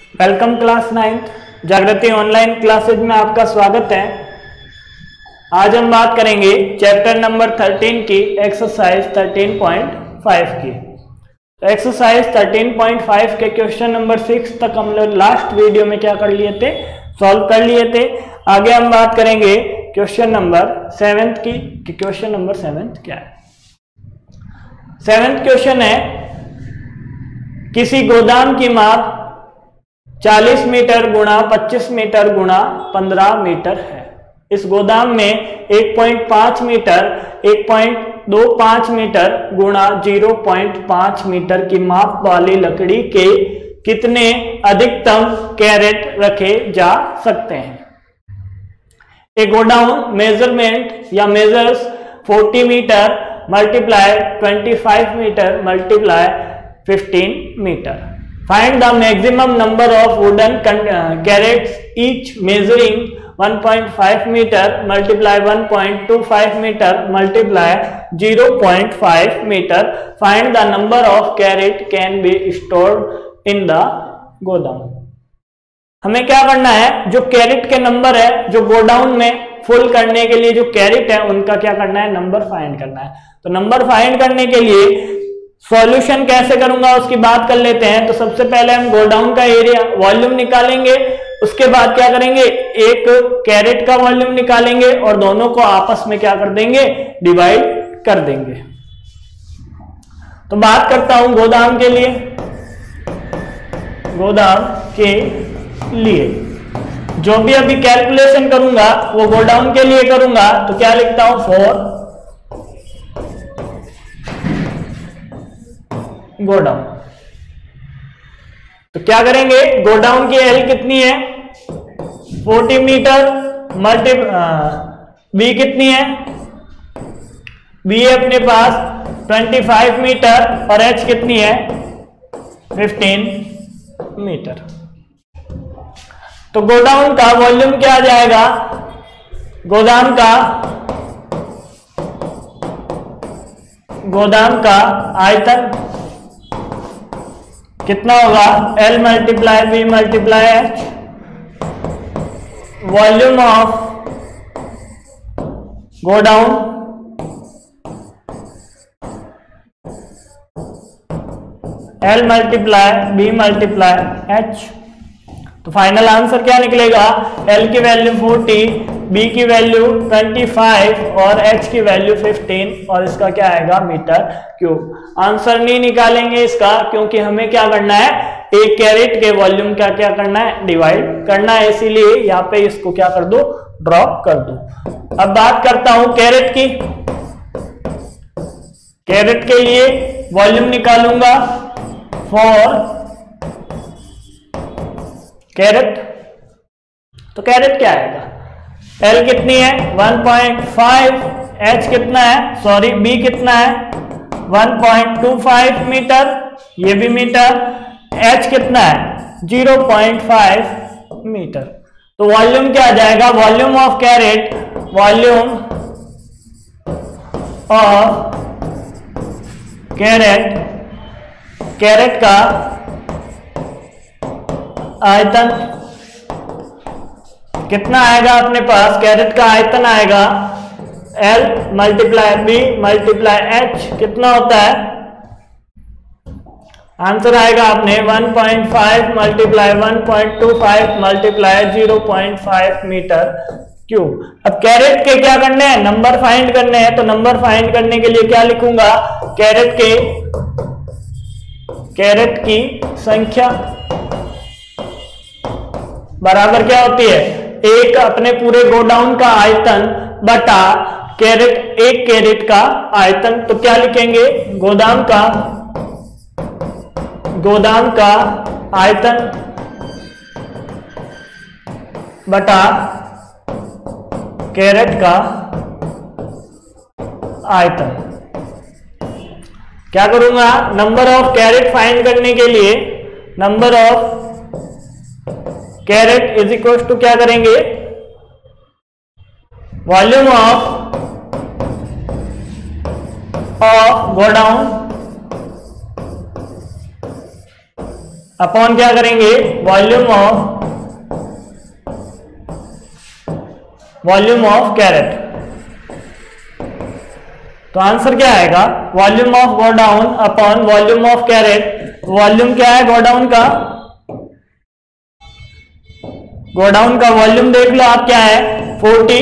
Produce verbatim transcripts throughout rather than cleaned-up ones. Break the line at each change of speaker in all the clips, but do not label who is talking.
Welcome class ninth Jagriti online classes में आपका स्वागत है। आज हम बात करेंगे चैप्टर नंबर थर्टीन की एक्सरसाइज थर्टीन पॉइंट फाइव की। तो एक्सरसाइज थर्टीन पॉइंट फाइव के क्वेश्चन नंबर सिक्स तक हम लोग लास्ट वीडियो में क्या कर लिए थे, सॉल्व कर लिए थे। आगे हम बात करेंगे क्वेश्चन नंबर सेवेंथ की कि क्वेश्चन नंबर सेवेंथ क्या है। सेवेंथ क्वेश्चन है, किसी गोदाम की माप चालीस मीटर गुणा पच्चीस मीटर गुणा पंद्रह मीटर है। इस गोदाम में एक पॉइंट पाँच मीटर, एक पॉइंट दो पाँच मीटर गुणा ज़ीरो पॉइंट पाँच मीटर की माप वाली लकड़ी के कितने अधिकतम कैरेट रखे जा सकते हैं। ए गोडाउन मेजरमेंट या measures forty metre multiply twenty five metre multiply fifteen metre. Find the maximum number of wooden carats each measuring one point five meter multiply one point two five meter multiply zero point five meter. Find the number of carats can be stored in the godown. हमें क्या करना है, जो carat के number है जो godown में full करने के लिए जो कैरेट है उनका क्या करना है, नंबर फाइंड करना है। तो नंबर फाइंड करने के लिए सॉल्यूशन कैसे करूंगा उसकी बात कर लेते हैं। तो सबसे पहले हम गोडाउन का एरिया वॉल्यूम निकालेंगे, उसके बाद क्या करेंगे, एक कैरेट का वॉल्यूम निकालेंगे और दोनों को आपस में क्या कर देंगे, डिवाइड कर देंगे। तो बात करता हूं गोदाम के लिए, गोदाम के लिए जो भी अभी कैलकुलेशन करूंगा वो गोडाउन के लिए करूंगा। तो क्या लिखता हूं, फोर गोडाउन। तो क्या करेंगे, गोडाउन की एल कितनी है, फोर्टी मीटर मल्टी बी कितनी है, बी है अपने पास ट्वेंटी फाइव मीटर और एच कितनी है, फिफ्टीन मीटर। तो गोडाउन का वॉल्यूम क्या आ जाएगा, गोदाम का गोदाम का आयतन कितना होगा, L multiply B multiply H. Volume of godown L multiply B multiply H. तो फाइनल आंसर क्या निकलेगा, L की वैल्यू फोर्टी, B की वैल्यू ट्वेंटी फाइव और H की वैल्यू फिफ्टीन और इसका क्या आएगा, मीटर क्यूब। आंसर नहीं निकालेंगे इसका, क्योंकि हमें क्या करना है, एक कैरेट के वॉल्यूम क्या क्या करना है, डिवाइड करना है, इसीलिए यहाँ पे इसको क्या कर दो, ड्रॉप कर दो। अब बात करता हूं कैरेट की। कैरेट के लिए वॉल्यूम निकालूंगा फॉर कैरेट। तो कैरेट क्या आएगा, L कितनी है, वन पॉइंट फाइव, H कितना है, सॉरी B कितना है, one point two five metre, ये भी मीटर, H कितना है, ज़ीरो पॉइंट फाइव मीटर। तो वॉल्यूम क्या आ जाएगा, volume of crate, volume of crate, crate का आयतन कितना आएगा अपने पास, कैरेट का आयतन आएगा L multiply B multiply H, कितना होता है, आंसर आएगा आपने one point five multiply one point two five multiply zero point five metre cube. अब कैरेट के क्या करने हैं, नंबर फाइंड करने हैं। तो नंबर फाइंड करने के लिए क्या लिखूंगा, कैरेट के कैरेट की संख्या बराबर क्या होती है, एक अपने पूरे गोडाउन का आयतन बटा कैरेट, एक कैरेट का आयतन। तो क्या लिखेंगे, गोदाम का गोदाम का आयतन बटा कैरेट का आयतन। क्या करूंगा, नंबर ऑफ कैरेट फाइंड करने के लिए number of crate is equal to क्या करेंगे, volume of of godown upon क्या करेंगे, volume of volume of crate. तो आंसर क्या आएगा, volume of godown upon volume of crate. Volume क्या है गोडाउन का, गोडाउन का वॉल्यूम देख लो आप क्या है, फोर्टी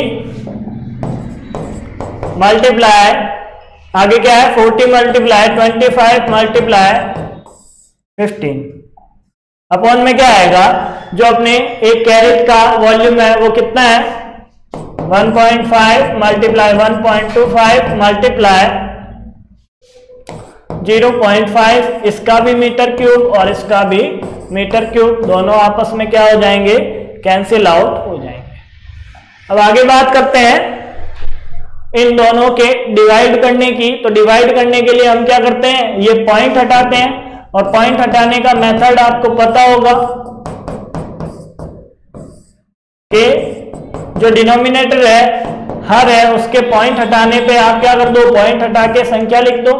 मल्टीप्लाई, आगे क्या है forty multiply twenty five multiply fifteen, upon में क्या आएगा, जो अपने एक कैरेट का वॉल्यूम है वो कितना है, one point five multiply one point two five multiply zero point five, इसका भी मीटर क्यूब और इसका भी मीटर क्यूब, दोनों आपस में क्या हो जाएंगे, कैंसिल आउट हो जाएंगे। अब आगे बात करते हैं इन दोनों के डिवाइड करने की। तो डिवाइड करने के लिए हम क्या करते हैं, ये पॉइंट हटाते हैं, और पॉइंट हटाने का मेथड आपको पता होगा कि जो डिनोमिनेटर है हर है उसके पॉइंट हटाने पे आप क्या कर दो, पॉइंट हटा के संख्या लिख दो।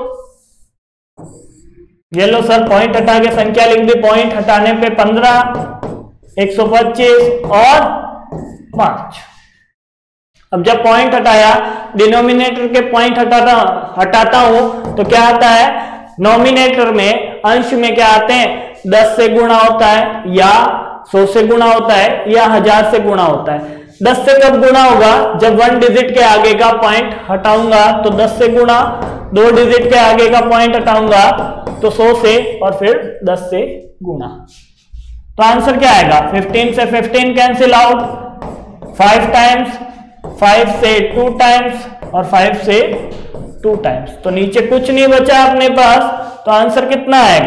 ये लो सर पॉइंट हटा के संख्या लिख दी, पॉइंट हटाने पे पंद्रह, एक सौ पच्चीस और पांच। अब जब पॉइंट हटाया, डिनोमिनेटर के पॉइंट हटाता हटाता हूं तो क्या आता है, नोमिनेटर में अंश में क्या आते हैं, दस से गुणा होता है या सौ से गुणा होता है या हजार से गुणा होता है। दस से कब गुणा होगा, जब वन डिजिट के आगे का पॉइंट हटाऊंगा तो दस से गुणा, दो डिजिट के आगे का पॉइंट हटाऊंगा तो सौ से, और फिर दस से गुणा। तो आंसर क्या आएगा, फिफ्टीन से fifteen cancel out, five times, five से टू टाइम्स और फाइव से टू टाइम्स, तो नीचे कुछ नहीं बचा अपने पास। तो आंसर कितना आएगा,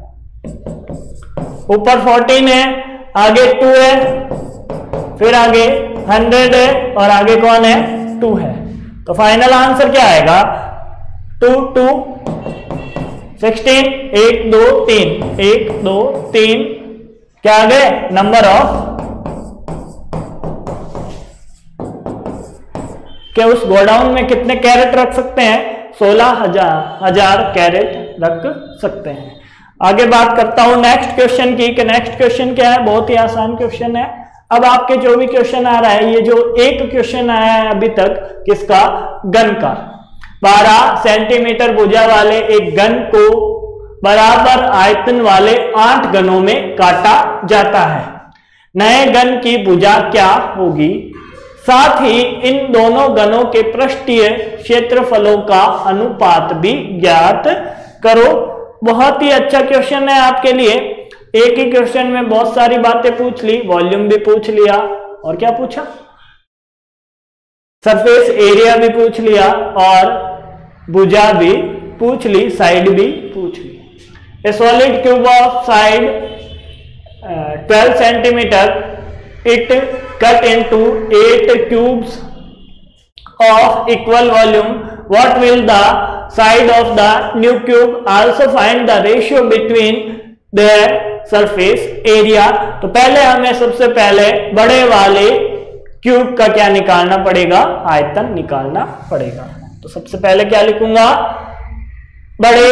ऊपर फोर्टीन है, आगे टू है, फिर आगे हंड्रेड है और आगे कौन है, टू है। तो फाइनल आंसर क्या आएगा, टू टू सिक्सटीन, एक दो तीन, एक दो तीन, क्या आ गए, नंबर ऑफ के उस गोडाउन में कितने कैरेट रख सकते हैं, सोलह हजार हजार कैरेट रख सकते हैं। आगे बात करता हूं नेक्स्ट क्वेश्चन की, कि नेक्स्ट क्वेश्चन क्या है, बहुत ही आसान क्वेश्चन है। अब आपके जो भी क्वेश्चन आ रहा है, ये जो एक क्वेश्चन आया है अभी तक किसका, गन का, बारह सेंटीमीटर भुजा वाले एक गन को बराबर आयतन वाले आठ गनों में काटा जाता है। नए गन की भुजा क्या होगी, साथ ही इन दोनों गनों के पृष्ठीय क्षेत्रफलों का अनुपात भी ज्ञात करो। बहुत ही अच्छा क्वेश्चन है आपके लिए। एक ही क्वेश्चन में बहुत सारी बातें पूछ ली, वॉल्यूम भी पूछ लिया, और क्या पूछा, सरफेस एरिया भी पूछ लिया, और भुजा भी पूछ ली, साइड भी पूछ ली। A solid cube of side uh, twelve centimeter, it cut into eight cubes of equal volume. What will the side of the new cube? Also find the ratio between their surface area. तो पहले हमें सबसे पहले बड़े वाले cube का क्या निकालना पड़ेगा, आयतन निकालना पड़ेगा। तो सबसे पहले क्या लिखूंगा, बड़े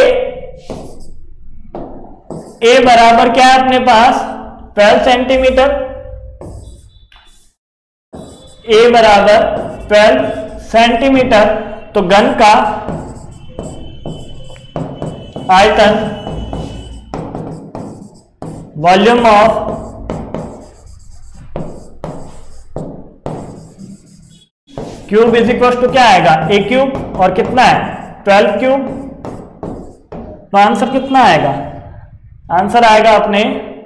ए बराबर क्या है अपने पास, ट्वेल्व सेंटीमीटर, ए बराबर ट्वेल्व सेंटीमीटर। तो गन का आयतन, volume of cube is equal to क्या आएगा, ए क्यूब, और कितना है ट्वेल्व क्यूब। तो आंसर कितना आएगा, आंसर आएगा अपने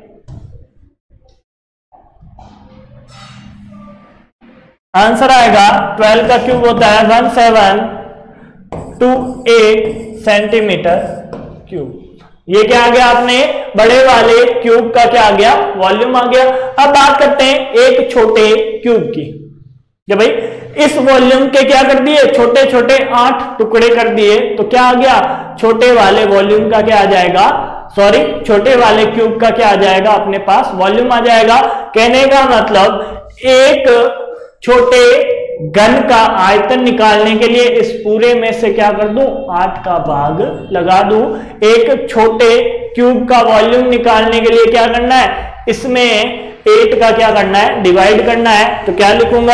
आंसर आएगा ट्वेल्व का क्यूब होता है one seven two eight centimetre cube. ये क्या आ गया, आपने बड़े वाले क्यूब का क्या आ गया, वॉल्यूम आ गया। अब बात करते हैं एक छोटे क्यूब की। जब भाई इस वॉल्यूम के क्या कर दिए, छोटे छोटे आठ टुकड़े कर दिए, तो क्या आ गया, छोटे वाले वॉल्यूम का क्या आ जाएगा, सॉरी छोटे वाले क्यूब का क्या आ जाएगा, अपने पास वॉल्यूम आ जाएगा। कहने का मतलब एक छोटे घन का आयतन निकालने के लिए इस पूरे में से क्या कर दूं, आठ का भाग लगा दूं। एक छोटे क्यूब का वॉल्यूम निकालने के लिए क्या करना है, इसमें एट का क्या करना है, डिवाइड करना है। तो क्या लिखूंगा,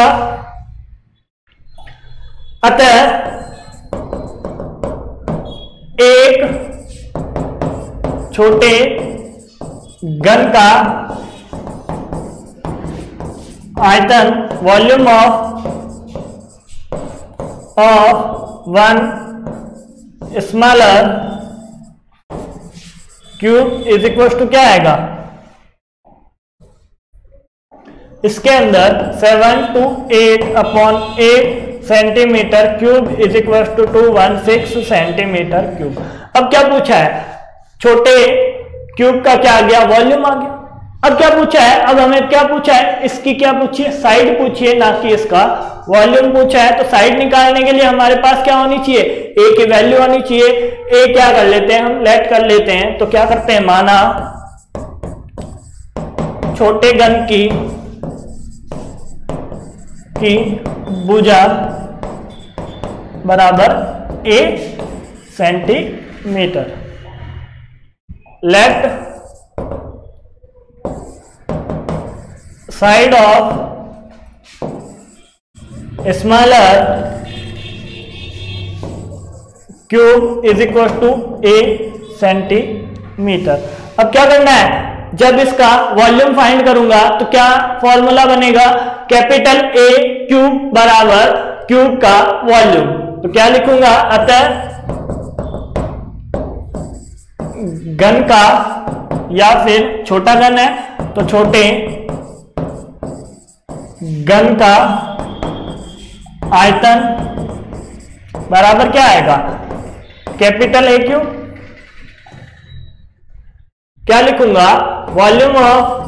अतः एक छोटे घन का आयतन volume of of one smaller cube is equal to क्या आएगा, इसके अंदर seven two eight upon eight centimetre cube is equal to two one six centimetre cube. अब क्या पूछा है, छोटे क्यूब का क्या आ गया, वॉल्यूम आ गया। अब क्या पूछा है, अब हमें क्या पूछा है, इसकी क्या पूछी है, साइड पूछी है, ना कि इसका वॉल्यूम पूछा है। तो साइड निकालने के लिए हमारे पास क्या होनी चाहिए, ए की वैल्यू होनी चाहिए। ए क्या कर लेते हैं, हम लेट कर लेते हैं। तो क्या करते हैं, माना छोटे घन की की भुजा बराबर a centimetre. Let side of smaller cube is equal to a centimetre. अब क्या करना है, जब इसका वॉल्यूम फाइंड करूंगा तो क्या फॉर्मूला बनेगा, कैपिटल ए क्यूब बराबर क्यूब का वॉल्यूम। तो क्या लिखूंगा, अतः घन का, या फिर छोटा घन है तो छोटे घन का आयतन बराबर क्या आएगा, कैपिटल ए क्यूब। क्या लिखूंगा, volume of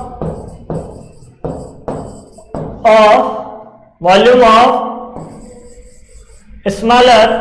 of volume of smaller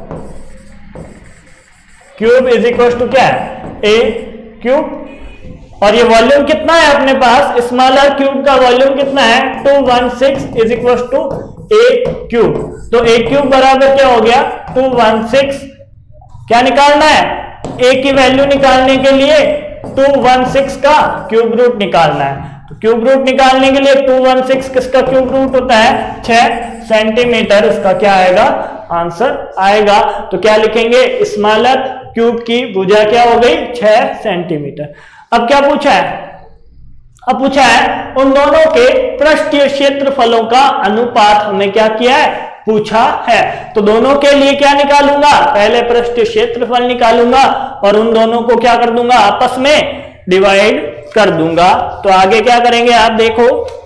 cube is equal to क्या है, ए क्यूब। और ये वॉल्यूम कितना है अपने पास, स्मॉलर क्यूब का वॉल्यूम कितना है, two one six is equal to a cube. तो ए क्यूब बराबर क्या हो गया, टू वन सिक्स। क्या निकालना है, ए की वैल्यू निकालने के लिए टू वन सिक्स का क्यूब रूट निकालना है। तो क्यूब रूट निकालने के लिए टू वन सिक्स किसका क्यूब रूट होता है, छह सेंटीमीटर। इसका क्या आएगा, आंसर आएगा। तो क्या लिखेंगे, स्मॉलर क्यूब की भुजा क्या हो गई, छह सेंटीमीटर। अब क्या पूछा है, अब पूछा है उन दोनों के पृष्ठीय क्षेत्रफलों का अनुपात हमें क्या किया है, पूछा है। तो दोनों के लिए क्या निकालूंगा, पहले पृष्ठीय क्षेत्रफल निकालूंगा और उन दोनों को क्या कर दूंगा, आपस में डिवाइड कर दूंगा। तो आगे क्या करेंगे आप देखो,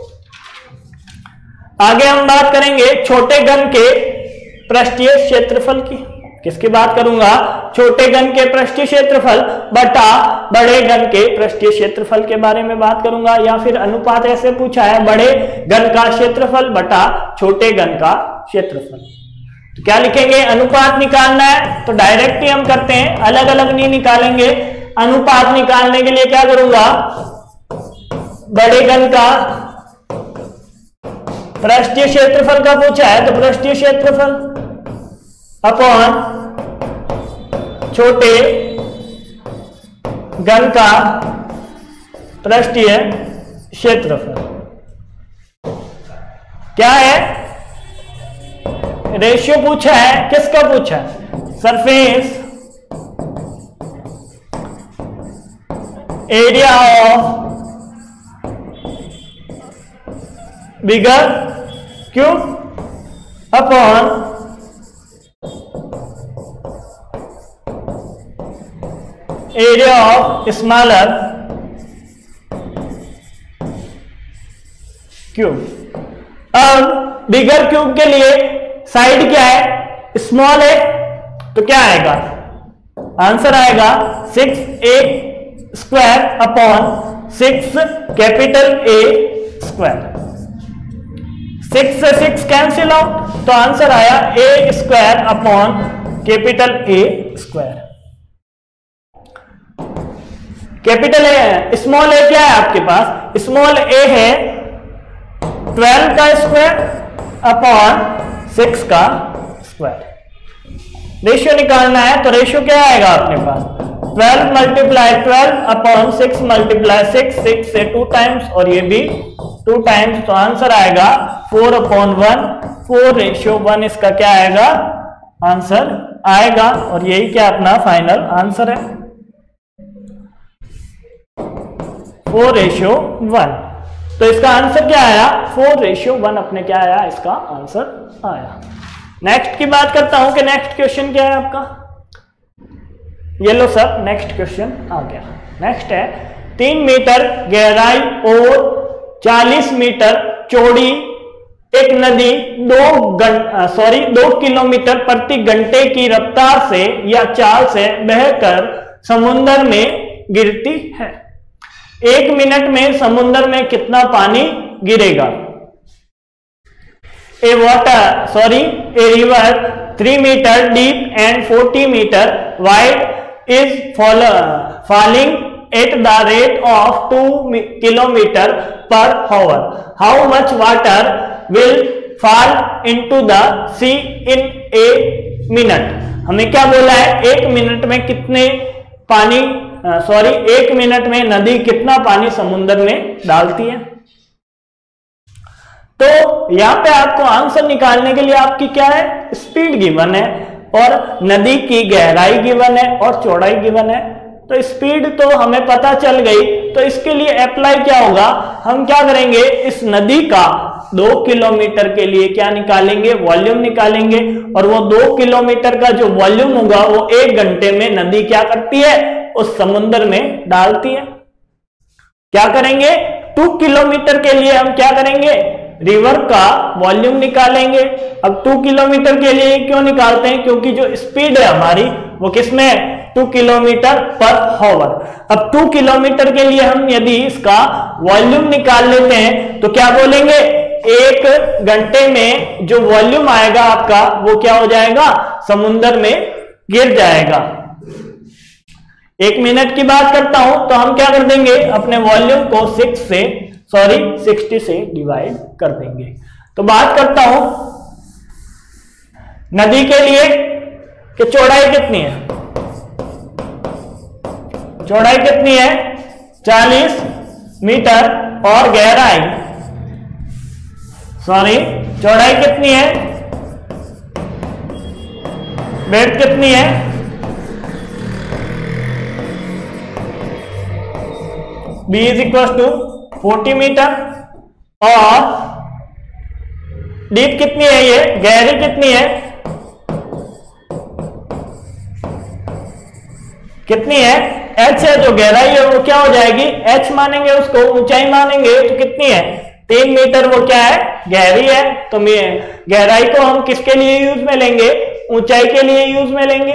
आगे हम बात करेंगे छोटे घन के पृष्ठीय क्षेत्रफल की। किसकी बात करूंगा, छोटे घन के पृष्ठीय क्षेत्रफल बटा बड़े घन के पृष्ठीय क्षेत्रफल के बारे में बात करूंगा। या फिर अनुपात ऐसे पूछा है, बड़े घन का क्षेत्रफल बटा छोटे घन का क्षेत्रफल। तो क्या लिखेंगे, अनुपात निकालना है तो डायरेक्ट ही हम करते हैं, अलग अलग नहीं निकालेंगे। अनुपात निकालने के लिए क्या करूंगा, बड़े घन का पृष्ठीय क्षेत्रफल का पूछा है तो पृष्ठीय क्षेत्रफल अपॉन छोटे घन का पृष्ठीय क्षेत्रफल क्या है, रेशियो पूछा है। किसका पूछा है, surface area of bigger cube upon area of smaller cube. अब बिगर क्यूब के लिए साइड क्या है, स्मॉल है, तो क्या आएगा, आंसर आएगा six a square upon six capital A square. Six से सिक्स कैंसिल आउट तो आंसर आया a square upon capital A square. Capital A है, स्मॉल ए क्या है आपके पास, स्मॉल ए है ट्वेल्व का स्क्वायर अपॉन सिक्स का स्क्वायर। रेशियो निकालना है तो रेशियो क्या आएगा अपने पास, twelve multiply twelve upon six multiply six, six से टू टाइम्स और ये भी टू टाइम्स, तो आंसर आएगा four upon one, four ratio one इसका क्या आएगा आंसर आएगा। और यही क्या अपना फाइनल आंसर है, फोर रेशियो वन। तो इसका आंसर क्या आया, फोर रेशियो वन अपने क्या आया, इसका आंसर आया। नेक्स्ट की बात करता हूं कि नेक्स्ट क्वेश्चन क्या है आपका, ये लो सर नेक्स्ट क्वेश्चन आ गया। नेक्स्ट है तीन मीटर गहराई और चालीस मीटर चौड़ी एक नदी दो घंटे सॉरी दो किलोमीटर प्रति घंटे की रफ्तार से या चाल से बहकर समुद्र में गिरती है। एक मिनट में समुद्र में कितना पानी गिरेगा। A water sorry a river three metre deep and forty metre wide is falling at the rate of two kilometre per hour. How much water will fall into the sea in a minute. हमें क्या बोला है, एक minute में कितने पानी sorry uh, एक minute में नदी कितना पानी समुद्र में डालती है। तो यहां पे आपको आंसर निकालने के लिए आपकी क्या है, स्पीड गिवन है और नदी की गहराई गिवन है और चौड़ाई गिवन है। तो स्पीड तो हमें पता चल गई, तो इसके लिए अप्लाई क्या होगा, हम क्या करेंगे, इस नदी का दो किलोमीटर के लिए क्या निकालेंगे, वॉल्यूम निकालेंगे। और वो दो किलोमीटर का जो वॉल्यूम होगा वो एक घंटे में नदी क्या करती है, उस समुद्र में डालती है। क्या करेंगे, टू किलोमीटर के लिए हम क्या करेंगे, रिवर का वॉल्यूम निकालेंगे। अब टू किलोमीटर के लिए क्यों निकालते हैं, क्योंकि जो स्पीड है हमारी वो किसमें, टू किलोमीटर पर आवर। अब टू किलोमीटर के लिए हम यदि इसका वॉल्यूम निकाल लेते हैं तो क्या बोलेंगे, एक घंटे में जो वॉल्यूम आएगा आपका वो क्या हो जाएगा, समुद्र में गिर जाएगा। एक मिनट की बात करता हूं तो हम क्या कर देंगे, अपने वॉल्यूम को सिक्स से सॉरी सिक्सटी से डिवाइड कर देंगे। तो बात करता हूं नदी के लिए कि चौड़ाई कितनी है, चौड़ाई कितनी है चालीस मीटर और गहराई सॉरी चौड़ाई कितनी है, ब्रेड्थ कितनी है, B is equal to forty metre और डीप कितनी है, ये गहरी कितनी है, कितनी है, एच है। जो गहराई है वो क्या हो जाएगी, एच मानेंगे उसको, ऊंचाई मानेंगे तो कितनी है, तीन मीटर वो क्या है, गहरी है। तो गहराई को हम किसके लिए यूज में लेंगे, ऊंचाई के लिए यूज में लेंगे।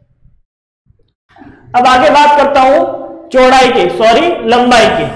अब आगे बात करता हूं चौड़ाई की सॉरी लंबाई की।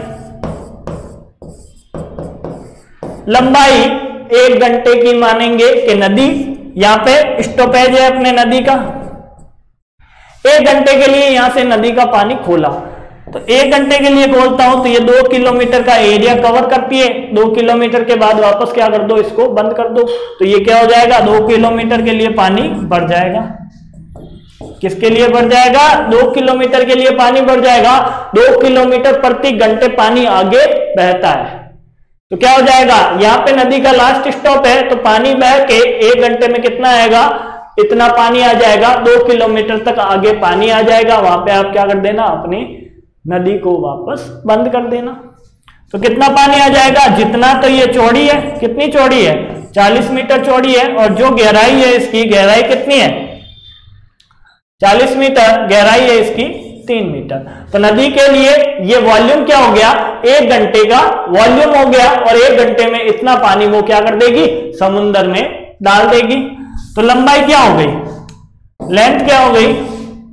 लंबाई एक घंटे की मानेंगे कि नदी, यहां पे स्टॉपेज है अपने नदी का, एक घंटे के लिए यहां से नदी का पानी खोला, तो एक घंटे के लिए खोलता हूं तो ये दो किलोमीटर का एरिया कवर करती है। दो किलोमीटर के बाद वापस क्या कर दो, इसको बंद कर दो, तो ये क्या हो जाएगा, दो किलोमीटर के लिए पानी बढ़ जाएगा। किसके लिए बढ़ जाएगा, दो किलोमीटर के लिए पानी बढ़ जाएगा। दो किलोमीटर प्रति घंटे पानी आगे बहता है, तो क्या हो जाएगा, यहां पे नदी का लास्ट स्टॉप है, तो पानी बह के एक घंटे में कितना आएगा, इतना पानी आ जाएगा। दो किलोमीटर तक आगे पानी आ जाएगा, वहां पे आप क्या कर देना, अपनी नदी को वापस बंद कर देना। तो कितना पानी आ जाएगा, जितना तो ये चौड़ी है, कितनी चौड़ी है, चालीस मीटर चौड़ी है, और जो गहराई है इसकी गहराई कितनी है, चालीस मीटर, गहराई है इसकी तीन मीटर। तो नदी के लिए ये वॉल्यूम क्या हो गया, एक घंटे का वॉल्यूम हो गया, और एक घंटे में इतना पानी वो क्या कर देगी, समुद्र में डाल देगी। तो लंबाई क्या हो गई, लेंथ क्या हो गई,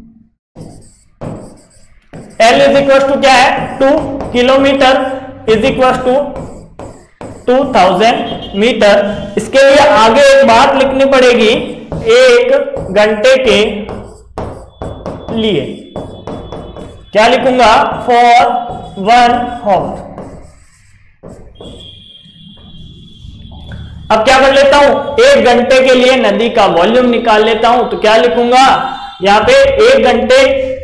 L इज इक्वल टू क्या है, two kilometre is equal to two thousand metre. इसके लिए आगे एक बात लिखनी पड़ेगी, एक घंटे के लिए क्या लिखूंगा, फॉर वन हावर। अब क्या कर लेता हूं, एक घंटे के लिए नदी का वॉल्यूम निकाल लेता हूं। तो क्या लिखूंगा यहां पे, एक घंटे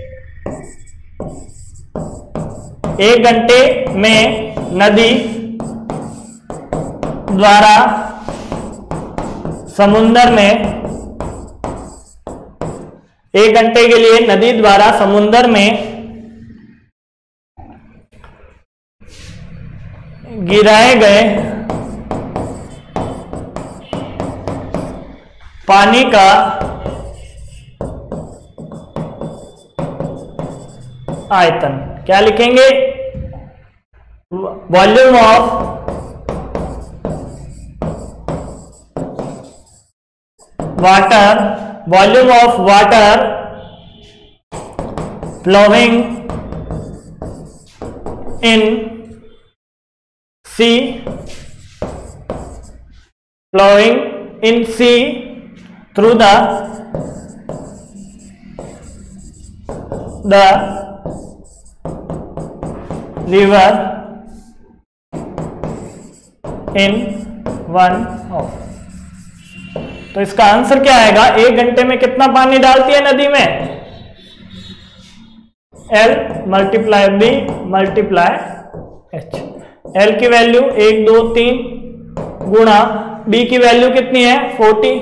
एक घंटे में नदी द्वारा समुद्र में एक घंटे के लिए नदी द्वारा समुद्र में गिराए गए पानी का आयतन, क्या लिखेंगे, volume of water volume of water flowing in sea flowing in sea through the the river in one of. तो इसका आंसर क्या आएगा, एक घंटे में कितना पानी डालती है नदी में, L multiply B multiply H. L की वैल्यू एक दो तीन गुणा B की वैल्यू कितनी है चालीस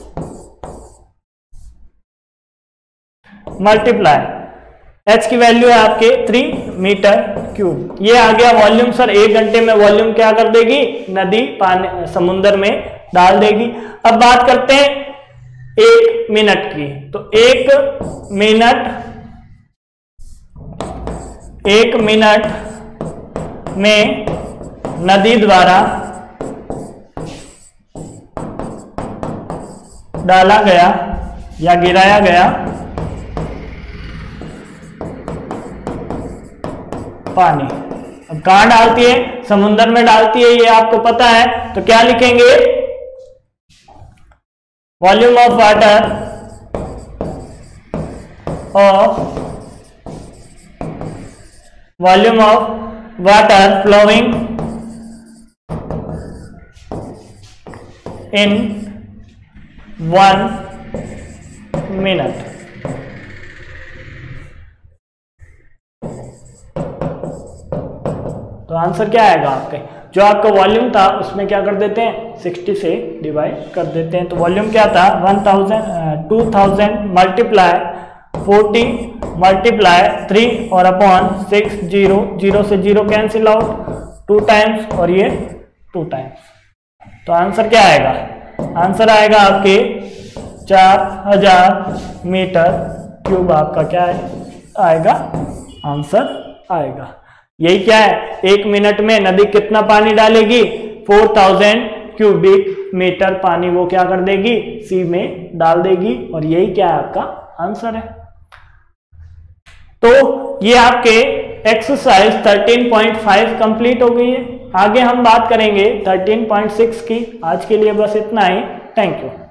मल्टीप्लाई H की वैल्यू है आपके तीन मीटर क्यूब। ये आ गया वॉल्यूम। सर एक घंटे में वॉल्यूम क्या कर देगी, नदी पानी समुद्र में डाल देगी। अब बात करते हैं एक मिनट की। तो एक मिनट एक मिनट में नदी द्वारा डाला गया या गिराया गया पानी। अब कहां डालती है, समुद्र में डालती है, ये आपको पता है। तो क्या लिखेंगे, volume of water of volume of water flowing in one minute. तो आंसर क्या आएगा आपके, जो आपका वॉल्यूम था उसमें क्या कर देते हैं, साठ से डिवाइड कर देते हैं। तो वॉल्यूम क्या था, one thousand two thousand multiply forty multiply three और अपॉन सिक्स, जीरो जीरो से zero cancel out, two times और ये टू टाइम्स। तो आंसर क्या आएगा, आंसर आएगा आपके चार हजार मीटर क्यूब। आपका क्या है आएगा, आंसर आएगा। यही क्या है, एक मिनट में नदी कितना पानी डालेगी, फोर थाउजेंड क्यूबिक मीटर पानी वो क्या कर देगी, सी में डाल देगी। और यही क्या है आपका आंसर है। तो ये आपके exercise thirteen point five complete हो गई है। आगे हम बात करेंगे थर्टीन पॉइंट सिक्स की। आज के लिए बस इतना ही। Thank you.